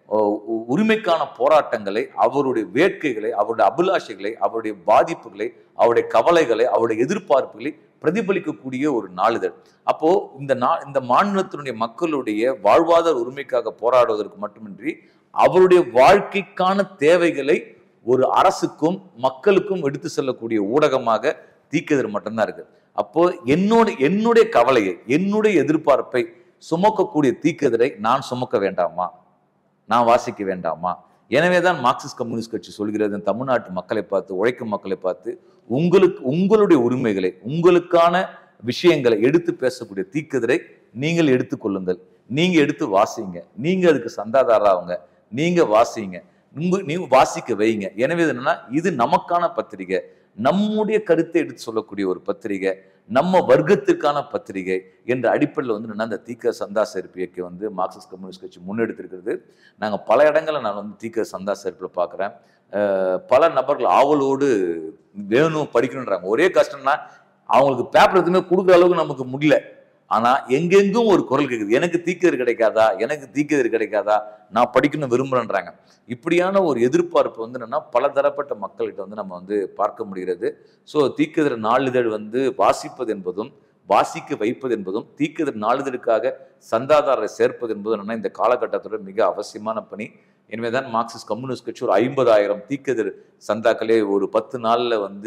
உரிமைக்கான போராட்டங்களை, அவருடைய வேட்கைகளை, அவருடைய அபிலாஷைகளை, அவருடைய பாதிப்புகளை, அவருடைய கவலைகளை, அவருடைய எதிர்பார்ப்புகளை பிரதிபலிக்கக்கூடிய ஒரு நாளிதழ். அப்போ இந்த மாநிலத்தினுடைய மக்களுடைய வாழ்வாதார உரிமைக்காக போராடுவதற்கு மட்டுமின்றி அவருடைய வாழ்க்கைக்கான தேவைகளை ஒரு அரசுக்கும் மக்களுக்கும் எடுத்து செல்லக்கூடிய ஊடகமாக தீக்கதிர் மட்டும்தான் இருக்கு. அப்போ என்னுடைய கவலையை, என்னுடைய எதிர்பார்ப்பை சுமக்கக்கூடிய தீக்கதிரை நான் சுமக்க வேண்டாமா? நான் வாசிக்க வேண்டாமா? எனவேதான் மார்க்சிஸ்ட் கம்யூனிஸ்ட் கட்சி சொல்கிறது, தமிழ்நாட்டு மக்களை பார்த்து, உழைக்கும் மக்களை பார்த்து, உங்களுடைய உரிமைகளை, உங்களுக்கான விஷயங்களை எடுத்து பேசக்கூடிய தீக்கதிரை நீங்கள் எடுத்துக்கொள்ளுங்கள், நீங்க எடுத்து வாசிங்க, நீங்க அதுக்கு சந்தாதாராவுங்க, நீங்க வாசிங்க, நீங்க வாசிக்க வைங்க. எனவே என்னன்னா இது நமக்கான பத்திரிகை, நம்முடைய கருத்தை எடுத்து சொல்லக்கூடிய ஒரு பத்திரிகை, நம்ம வர்க்கத்திற்கான பத்திரிகை என்ற அடிப்படையில் வந்து அந்த தீக்க சந்தா சேர்ப்பு இயக்கம் வந்து மார்க்சிஸ்ட் கம்யூனிஸ்ட் கட்சி முன்னெடுத்திருக்கிறது. நாங்கள் பல இடங்களில் நான் வந்து தீக்க சந்தா சேர்ப்பில் பார்க்குறேன். பல நபர்கள் ஆவலோடு வேணும் படிக்கணுன்றாங்க. ஒரே கஷ்டம்னா அவங்களுக்கு பேப்பர் எதுவுமே கொடுக்குற அளவுக்கு நமக்கு முடியல. ஆனா எங்கெங்கும் ஒரு குரல் கேக்குது, எனக்கு தீக்கதிர் கிடைக்காதா, எனக்கு தீக்கதிர் கிடைக்காதா, நான் படிக்கணும் விரும்புறேன்றாங்க. இப்படியான ஒரு எதிர்பார்ப்பு வந்து என்னன்னா பல தரப்பட்ட மக்கள்கிட்ட வந்து நம்ம வந்து பார்க்க முடிகிறது. ஸோ தீக்கதிர் நாளிதழ் வந்து வாசிப்பது என்பதும், வாசிக்க வைப்பது என்பதும், தீக்கதிர் நாளிதழுக்காக சந்தாதாரரை சேர்ப்பது என்பதும் என்னன்னா இந்த காலகட்டத்தோட மிக அவசியமான பணி. எனவேதான் மார்க்சிஸ்ட் கம்யூனிஸ்ட் கட்சி ஒரு 50,000 தீக்கதிர் சந்தாக்களே ஒரு 10 நாள்ல வந்து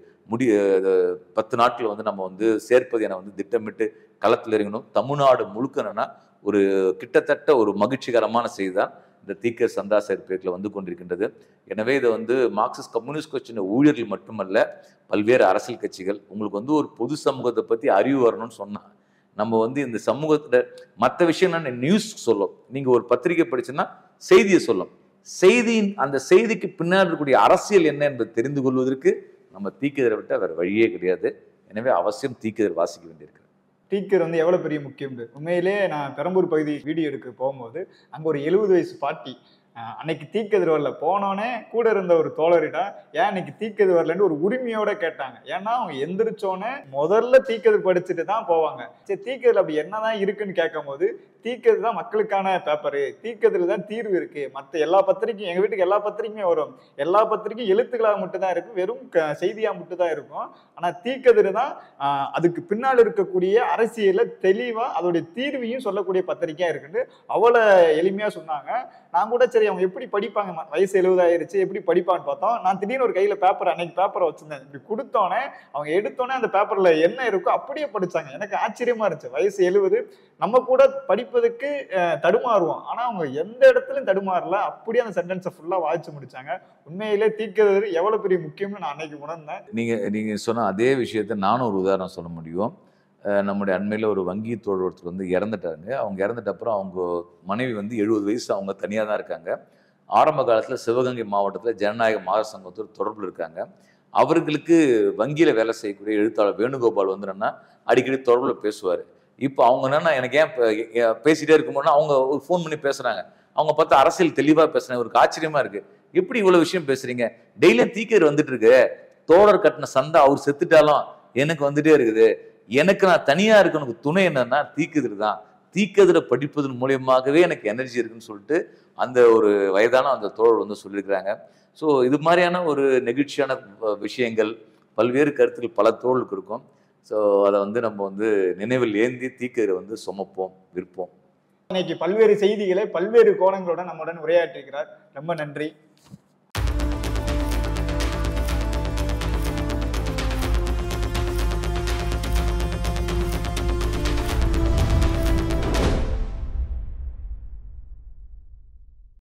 10 நாட்கள் வந்து நம்ம வந்து சேர்ப்பது என வந்து திட்டமிட்டு களத்தில் இறங்கணும். தமிழ்நாடு முழுக்க என்னன்னா ஒரு கிட்டத்தட்ட ஒரு மகிழ்ச்சிகரமான செய்தி தான் இந்த தீக்கர் சந்தா சேர்ப்பேட்டில் வந்து கொண்டிருக்கின்றது. எனவே இதை வந்து மார்க்சிஸ்ட் கம்யூனிஸ்ட் கட்சியின் ஊழியர்கள் மட்டுமல்ல, பல்வேறு அரசியல் கட்சிகள் உங்களுக்கு வந்து ஒரு பொது சமூகத்தை பற்றி அறிவு வரணும்னு சொன்னா நம்ம வந்து இந்த சமூகத்துல மற்ற விஷயம் நியூஸ் சொல்லும். நீங்க ஒரு பத்திரிகை படிச்சுன்னா செய்தியை சொல்லும். செய்தியின் அந்த செய்திக்கு பின்னாடி இருக்கக்கூடிய அரசியல் என்ன என்பது தெரிந்து கொள்வதற்கு நம்ம தீக்கதிரை விட்ட வேற வழியே கிடையாது. எனவே அவசியம் தீக்கதிர் வாசிக்க வேண்டியிருக்கு. தீக்கர் வந்து எவ்வளவு பெரிய முக்கியம். உண்மையிலேயே நான் பெரம்பூர் பகுதி வீடியோ எடுக்க போகும்போது அங்க ஒரு 70 வயசு பாட்டி அன்னைக்கு தீக்கதிர் வரல போனோடனே கூட இருந்த ஒரு தோழரிடம் ஏன் அன்னைக்கு தீக்கதிர் வரலன்னு ஒரு உரிமையோட கேட்டாங்க. ஏன்னா அவங்க எந்திரிச்சோன்னே முதல்ல தீக்கதிர் படிச்சுட்டு தான் போவாங்க. சரி தீக்கதிர் அப்படி என்னதான் இருக்குன்னு கேட்கும் போது தீக்கதிர் தான் மக்களுக்கான பேப்பரு, தீக்கதிர் தான் தீர்வு இருக்கு. மற்ற எல்லா பத்திரிக்கையும் எங்க வீட்டுக்கு எல்லா பத்திரிக்கையுமே வரும், எல்லா பத்திரிக்கையும் எழுத்துக்களாக மட்டும் தான் இருக்கும், வெறும் செய்தியா மட்டும் தான் இருக்கும். ஆனா தீக்கதிர் தான் அதுக்கு பின்னால் இருக்கக்கூடிய அரசியல தெளிவா அதோடைய தீர்வையும் சொல்லக்கூடிய பத்திரிக்கையா இருக்குன்னு அவ்வளவு எளிமையா சொன்னாங்க. நான் கூட சரி அவங்க எப்படி படிப்பாங்க, வயசு 70 ஆயிருச்சு எப்படி படிப்பான்னு பார்த்தோம். நான் திடீர்னு ஒரு கையில பேப்பர் அன்னைக்கு பேப்பரை வச்சிருந்தேன். இப்படி கொடுத்தோன்னே அவங்க எடுத்தோன்னே அந்த பேப்பர்ல என்ன இருக்கோ அப்படியே படிச்சாங்க. எனக்கு ஆச்சரியமா இருந்துச்சு. வயசு 70 நம்ம கூட படிப்பதுக்கு தடுமாறுவோம். ஆனா அவங்க எந்த இடத்துலயும் தடுமாறல. அப்படியே அந்த சென்டென்ஸை ஃபுல்லா வாசிச்சு முடிச்சாங்க. உண்மையிலே தீர்க்கதிர் எவ்வளவு பெரிய முக்கியம்னு நான் அன்னைக்கு உணர்ந்தேன். நீங்க சொன்ன அதே விஷயத்தை நானும் ஒரு உதாரணம் சொல்ல முடியும். நம்முடைய அண்மையில் ஒரு வங்கி தோழர் ஒருத்தர் வந்து இறந்துட்டாங்க. அவங்க இறந்துட்ட அப்புறம் அவங்க மனைவி வந்து 70 வயசு, அவங்க தனியாக தான் இருக்காங்க. ஆரம்ப காலத்தில் சிவகங்கை மாவட்டத்தில் ஜனநாயக மாதர் சங்கத்தோடு தொடர்பில் இருக்காங்க. அவர்களுக்கு வங்கியில் வேலை செய்யக்கூடிய எழுத்தாளர் வேணுகோபால் வந்து என்னன்னா அடிக்கடி தொடர்பில் பேசுவார். இப்போ அவங்க என்னன்னா எனக்கு ஏன் பேசிட்டே இருக்கும்போது அவங்க ஃபோன் பண்ணி பேசுகிறாங்க. அவங்க பார்த்தா அரசியல் தெளிவாக பேசுகிறாங்க. இவருக்கு ஆச்சரியமாக இருக்குது. எப்படி இவ்வளோ விஷயம் பேசுகிறீங்க, டெய்லியும் தீக்கர் வந்துட்டு இருக்கு, தோழர் கட்டின சந்தா அவர் செத்துட்டாலும் எனக்கு வந்துட்டே இருக்குது, எனக்கு நான் தனியா இருக்கனுக்கு துணை என்னன்னா தீக்கதிர் தான், தீக்கதிரை படிப்பதன் மூலியமாகவே எனக்கு எனர்ஜி இருக்குன்னு சொல்லிட்டு அந்த ஒரு வயதான அந்த தோழர் வந்து சொல்லியிருக்கிறாங்க. ஸோ இது மாதிரியான ஒரு நெகிழ்ச்சியான விஷயங்கள், பல்வேறு கருத்துக்கள் பல தோழருக்கு இருக்கும். ஸோ அதை வந்து நம்ம வந்து நினைவில் ஏந்தி தீக்கதிரை வந்து சுமப்போம், விற்போம். இன்னைக்கு பல்வேறு செய்திகளை பல்வேறு கோணங்களுடன் நம்முடன் உரையாற்றிருக்கிறார். ரொம்ப நன்றி.